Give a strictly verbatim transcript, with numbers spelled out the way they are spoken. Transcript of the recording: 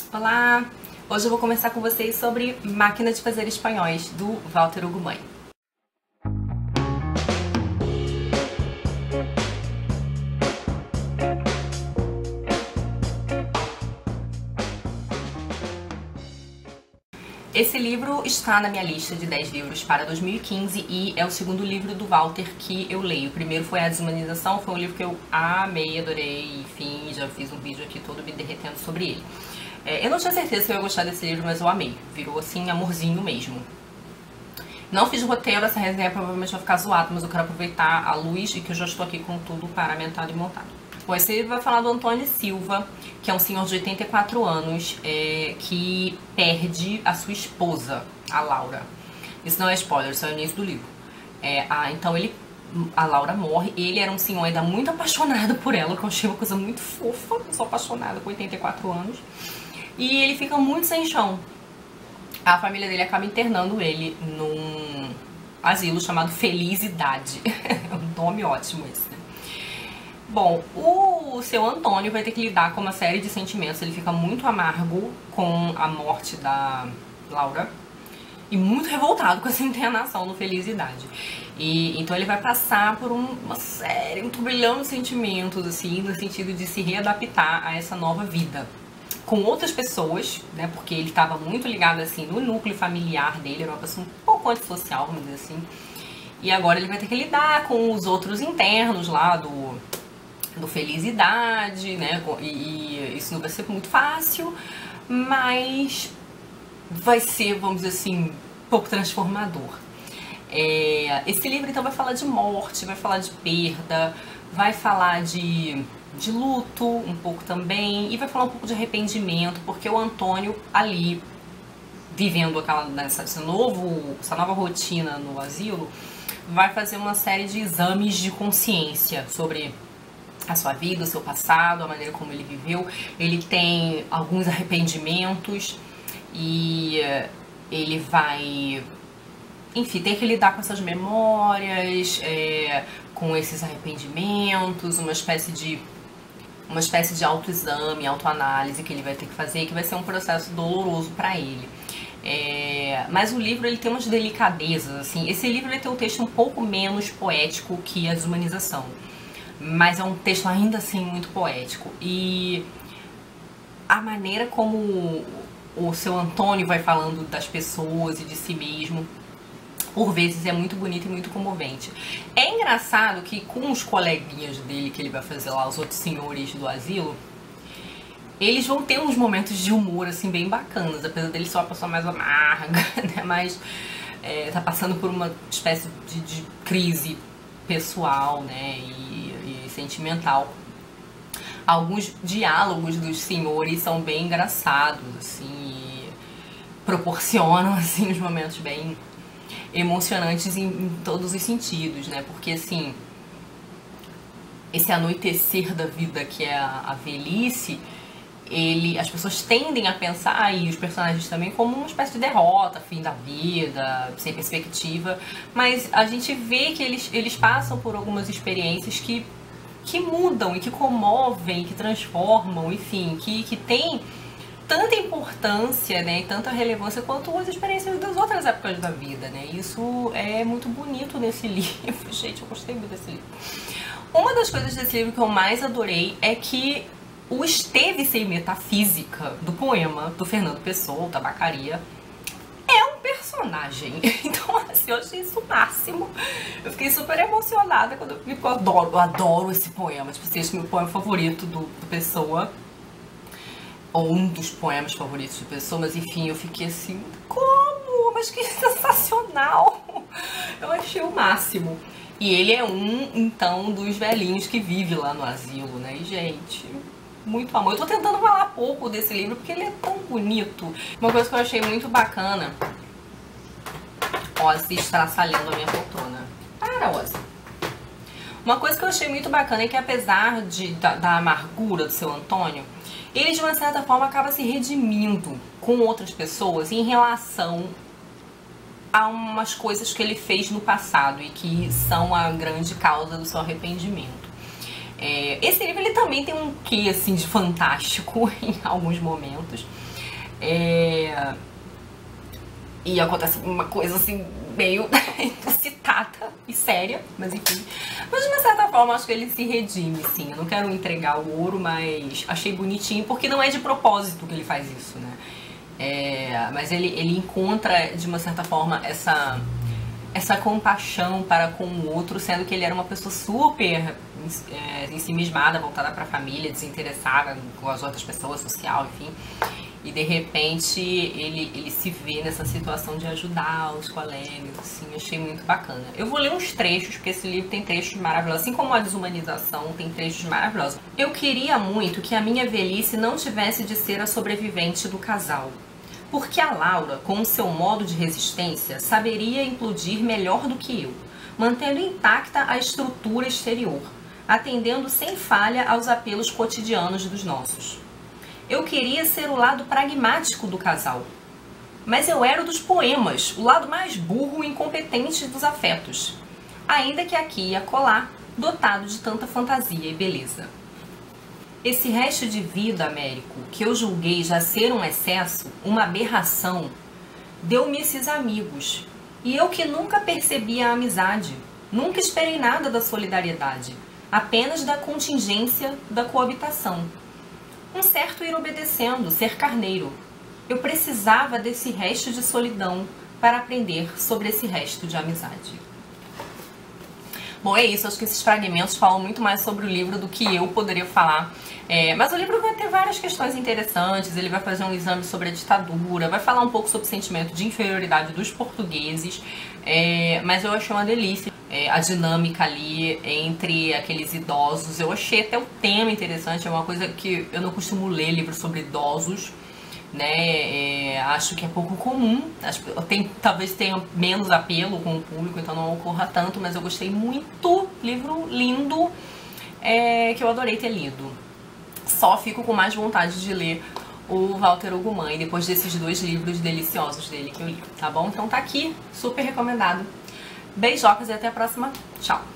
Olá! Hoje eu vou conversar com vocês sobre Máquina de Fazer Espanhóis, do Walter Ugumãe. Esse livro está na minha lista de dez livros para dois mil e quinze e é o segundo livro do Walter que eu leio. O primeiro foi A Desumanização, foi um livro que eu amei, adorei, enfim, já fiz um vídeo aqui todo me derretendo sobre ele. É, eu não tinha certeza se eu ia gostar desse livro, mas eu amei. Virou assim, amorzinho mesmo. Não fiz roteiro, essa resenha provavelmente vai ficar zoada, mas eu quero aproveitar a luz e que eu já estou aqui com tudo paramentado e montado. Bom, esse livro vai falar do Antônio Silva, que é um senhor de oitenta e quatro anos, é, que perde a sua esposa, a Laura. Isso não é spoiler, isso é o início do livro. É, a, então ele, a Laura morre, ele era um senhor ainda muito apaixonado por ela, que eu achei uma coisa muito fofa, eu sou apaixonada com oitenta e quatro anos. E ele fica muito sem chão. A família dele acaba internando ele num asilo chamado Felicidade. É um nome ótimo esse, né? Bom, o seu Antônio vai ter que lidar com uma série de sentimentos. Ele fica muito amargo com a morte da Laura e muito revoltado com essa internação no Felicidade. E então ele vai passar por um, uma série, um turbilhão de sentimentos, assim, no sentido de se readaptar a essa nova vida com outras pessoas, né, porque ele estava muito ligado, assim, no núcleo familiar dele, era uma pessoa um pouco antissocial, vamos dizer assim, e agora ele vai ter que lidar com os outros internos lá do, do Felicidade, né, e, e isso não vai ser muito fácil, mas vai ser, vamos dizer assim, um pouco transformador. É, esse livro, então, vai falar de morte, vai falar de perda, vai falar de... de luto, um pouco também, e vai falar um pouco de arrependimento, porque o Antônio ali, vivendo aquela, nessa, esse novo, essa nova rotina no asilo, vai fazer uma série de exames de consciência sobre a sua vida, o seu passado, a maneira como ele viveu. Ele tem alguns arrependimentos e ele vai, enfim, ter que lidar com essas memórias, é, com esses arrependimentos, uma espécie de uma espécie de autoexame, autoanálise que ele vai ter que fazer, que vai ser um processo doloroso para ele. É, mas o livro, ele tem umas delicadezas, assim. Esse livro, ele tem um texto um pouco menos poético que A Desumanização, mas é um texto ainda assim muito poético. E a maneira como o seu Antônio vai falando das pessoas e de si mesmo, por vezes é muito bonito e muito comovente. É engraçado que com os coleguinhas dele que ele vai fazer lá, os outros senhores do asilo, eles vão ter uns momentos de humor, assim, bem bacanas, apesar dele ser uma pessoa mais amarga, né, mas é, tá passando por uma espécie de, de crise pessoal, né, e, e sentimental. Alguns diálogos dos senhores são bem engraçados, assim, e proporcionam, assim, uns momentos bem emocionantes em, em todos os sentidos, né? Porque, assim, esse anoitecer da vida que é a, a velhice, ele, as pessoas tendem a pensar, e os personagens também, como uma espécie de derrota, fim da vida, sem perspectiva, mas a gente vê que eles, eles passam por algumas experiências que, que mudam e que comovem, que transformam, enfim, que, que tem tanta importância, né, e tanta relevância quanto as experiências das outras épocas da vida, né? Isso é muito bonito nesse livro. Gente, eu gostei muito desse livro. Uma das coisas desse livro que eu mais adorei é que o esteve sem metafísica do poema do Fernando Pessoa, o Tabacaria, é um personagem. Então, assim, eu achei isso o máximo. Eu fiquei super emocionada quando eu vi, eu adoro, eu adoro esse poema. Tipo, assim, esse é o meu poema favorito do, do Pessoa, ou um dos poemas favoritos de Pessoa, mas enfim, eu fiquei assim, como? Mas que sensacional! Eu achei o máximo. E ele é um, então, dos velhinhos que vive lá no asilo, né? E, gente, muito amor. Eu tô tentando falar pouco desse livro, porque ele é tão bonito. Uma coisa que eu achei muito bacana... Ozzy estraçalhando a minha poltrona. Para, Ozzy. Uma coisa que eu achei muito bacana é que, apesar de, da, da amargura do seu Antônio, ele, de uma certa forma, acaba se redimindo com outras pessoas em relação a umas coisas que ele fez no passado e que são a grande causa do seu arrependimento. É, esse livro, ele também tem um quê, assim, de fantástico em alguns momentos. É... E acontece uma coisa assim, meio inusitada e séria, mas enfim. Mas de uma certa forma, acho que ele se redime, sim. Eu não quero entregar o ouro, mas achei bonitinho, porque não é de propósito que ele faz isso, né? É... Mas ele, ele encontra, de uma certa forma, essa, essa compaixão para com o outro, sendo que ele era uma pessoa super é, ensimismada, voltada para a família, desinteressada com as outras pessoas, social, enfim. E de repente ele, ele se vê nessa situação de ajudar os colegas, assim, achei muito bacana. Eu vou ler uns trechos, porque esse livro tem trechos maravilhosos, assim como a Desumanização tem trechos maravilhosos. Eu queria muito que a minha velhice não tivesse de ser a sobrevivente do casal, porque a Laura, com o seu modo de resistência, saberia implodir melhor do que eu, mantendo intacta a estrutura exterior, atendendo sem falha aos apelos cotidianos dos nossos. Eu queria ser o lado pragmático do casal, mas eu era o dos poemas, o lado mais burro e incompetente dos afetos, ainda que aqui e acolá, dotado de tanta fantasia e beleza. Esse resto de vida, Américo, que eu julguei já ser um excesso, uma aberração, deu-me esses amigos, e eu que nunca percebi a amizade, nunca esperei nada da solidariedade, apenas da contingência da coabitação. Um certo ir obedecendo, ser carneiro. Eu precisava desse resto de solidão para aprender sobre esse resto de amizade. Bom, é isso. Acho que esses fragmentos falam muito mais sobre o livro do que eu poderia falar. É, mas o livro vai ter várias questões interessantes. Ele vai fazer um exame sobre a ditadura, vai falar um pouco sobre o sentimento de inferioridade dos portugueses. É, mas eu achei uma delícia. É, a dinâmica ali entre aqueles idosos. Eu achei até o tema interessante. É uma coisa que eu não costumo ler livros sobre idosos, né? É, acho que é pouco comum. Acho que tem, talvez tenha menos apelo com o público, então não ocorra tanto. Mas eu gostei muito. Livro lindo, é, que eu adorei ter lido. Só fico com mais vontade de ler o Walter Hugo Mãe depois desses dois livros deliciosos dele que eu li, tá bom? Então tá aqui, super recomendado. Beijocas e até a próxima. Tchau!